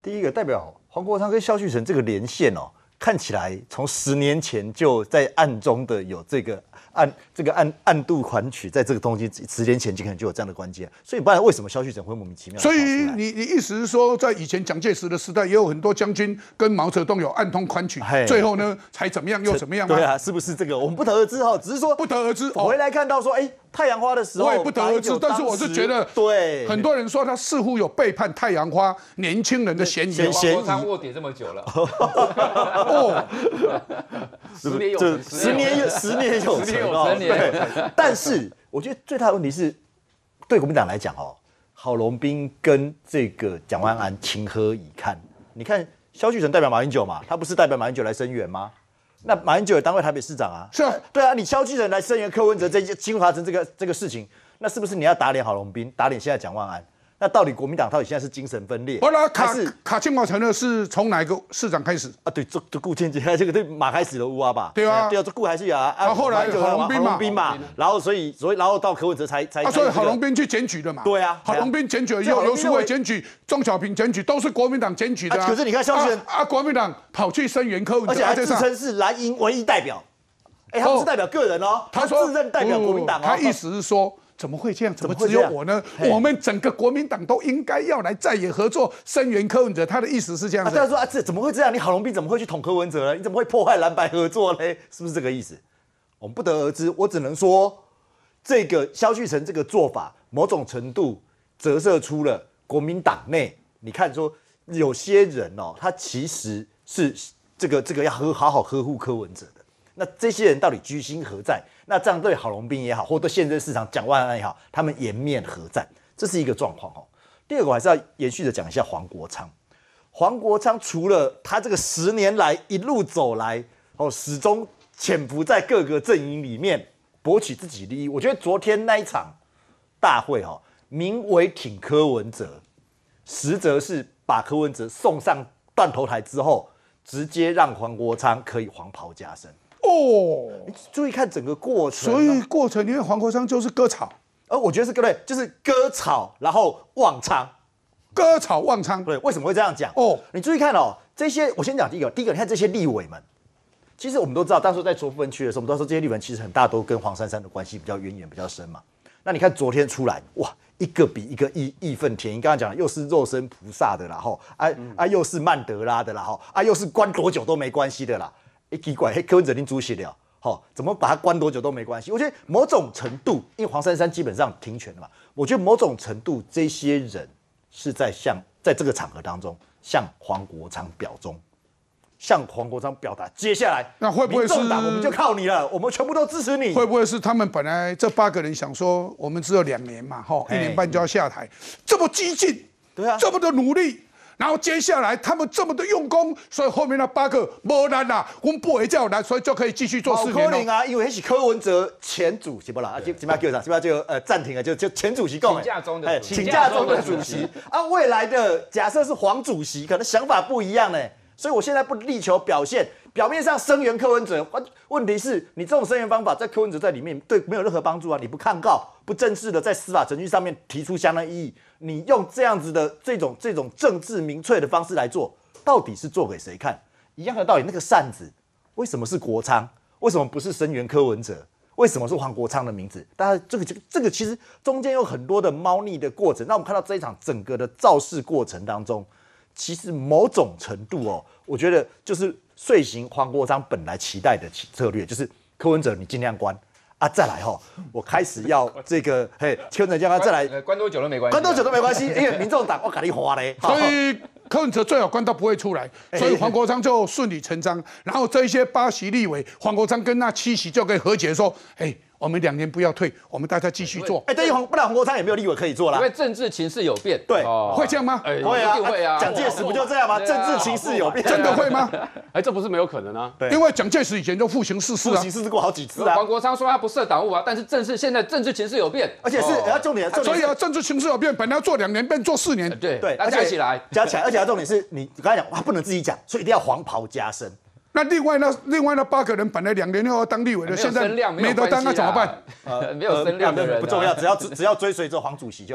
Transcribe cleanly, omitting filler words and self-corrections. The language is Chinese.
第一个代表黄国昌跟萧旭成这个连线哦，看起来从10年前就在暗中的有这个暗度款曲，在这个东西10年前就可能就有这样的关键，所以不然为什么萧旭成会莫名其妙？ 所以你意思是说，在以前蒋介石的时代，也有很多将军跟毛泽东有暗通款曲，最后呢才怎么样又怎么样吗？ 对啊，是不是这个？我们不得而知哈，只是说不得而知。 回来看到说，太阳花的时候， 我也不得而知，但是我是觉得， 对很多人说他似乎有背叛太阳花年轻人的嫌疑。 黄国昌卧底这么久了， 哦 10年有成 ，10年有成，对。但是我觉得最大的问题是，对国民党来讲哦，郝龙斌跟这个蒋万安情何以堪？你看萧旭成代表马英九嘛，他不是代表马英九来声援吗？那马英九也当过台北市长啊， 是啊， 对啊，你萧旭成来声援柯文哲金华城这个事情，那是不是你要打脸郝龙斌，打脸现在蒋万安？那到底国民党到底现在是精神分裂？ 后来卡金华城的是从哪一个市长开始啊？对，这顾千吉这个对马开始的乌吧？ 对啊， 对啊，这顾还是有啊。 后来郝龙斌嘛， 然后所以然后到柯文哲才所以郝龙斌去检举的嘛。 对啊， 郝龙斌检举，游淑慧检举，钟小平检举，都是国民党检举的。 可是你看萧旭成国民党跑去声援柯文哲， 而且还自称是蓝营唯一代表。他不是代表个人哦，他自认代表国民党哦。 他意思是说。怎么会这样？怎么只有我呢？我们整个国民党都应该要来在野合作，声援柯文哲。他的意思是这样子。 他说这怎么会这样？你郝龙斌怎么会去捅柯文哲呢？你怎么会破坏蓝白合作呢？是不是这个意思？我们不得而知。我只能说，这个萧旭成这个做法，某种程度折射出了国民党内，你看说有些人哦，他其实是这个要好好呵护柯文哲的。那这些人到底居心何在？那这样对郝龙斌也好，或对现任市长蒋万安也好，他们颜面何在？这是一个状况哦。第二个，我还是要延续的讲一下黄国昌。黄国昌除了他这个10年来一路走来哦，始终潜伏在各个阵营里面博取自己利益。我觉得昨天那一场大会哦，名为挺柯文哲，实则是把柯文哲送上断头台之后，直接让黄国昌可以黄袍加身。哦，你注意看整个过程， 所以过程因为黄国昌就是割草， 我觉得是对，就是割草，然后旺昌， 割草旺昌。 对，为什么会这样讲？你注意看哦，这些我先讲第一个，你看这些立委们，其实我们都知道，当初在卓富分区的时候，我们都说这些立委们其实很大都跟黄珊珊的关系比较渊源比较深嘛。那你看昨天出来，哇，一个比一个义愤填膺。刚刚讲的又是肉身菩萨的啦，又是曼德拉的啦，又是关多久都没关系的啦。奇怪，柯文哲已经主席了，怎么把他关多久都没关系？我觉得某种程度，因为黄珊珊基本上停权了嘛，我觉得某种程度这些人是在这个场合当中向黄国昌表忠，向黄国昌表达，接下来那会不会是民众党我们就靠你了，我们全部都支持你？ 会不会是他们本来这8个人想说，我们只有2年嘛，1年半就要下台，这么激进， 对啊， 这么的努力。然后接下来他们这么的用功，所以后面那8个没难啦，我们不会叫难，所以就可以继续做4年。 可能啊，因为那是柯文哲前主席不啦，怎么叫啥？是不是就暂停了？就前主席讲，请假中的主席啊，未来的假设是黄主席，可能想法不一样呢。所以我现在不力求表现，表面上声援柯文哲，问题是你这种声援方法在柯文哲在里面对没有任何帮助啊！你不抗告，不正式的在司法程序上面提出相当异议，你用这样子的这种政治民粹的方式来做，到底是做给谁看？一样的道理，那个扇子为什么是国昌？为什么不是声援柯文哲？为什么是黄国昌的名字？大家这个其实中间有很多的猫腻的过程。那我们看到这一场整个的造势过程当中，其实某种程度哦，我觉得就是遂行黄国昌本来期待的策略，就是柯文哲你尽量关啊，再来我开始要这个柯文哲叫他再来关多久都没关系， 关多久都没关系，因为民众党我给你花嘞， 所以柯文哲最好关到不会出来，所以黄国昌就顺理成章。然后这一些8席立委，黄国昌跟那7席就可以和解说，我们2年不要退，我们大家继续做。 对，不然黄国昌也没有立委可以做啦。 因为政治情势有变。 对， 会这样吗？ 会啊， 会啊。 蒋介石不就这样吗？政治情势有变， 真的会吗？ 这不是没有可能啊。 因为蒋介石以前就复行4次啊， 复行4次过好几次啊。 黄国昌说他不设党务啊，但是现在政治情势有变， 而且是重点， 所以政治情势有变，本来要做2年，变做4年。 对， 而且加起来， 而且重点是你刚才讲，他不能自己讲，所以一定要黄袍加身。 那另外那8个人本来2年后要当立委的，现在没得当，那怎么办？ 没有声量的人不重要，只要追随着黄主席就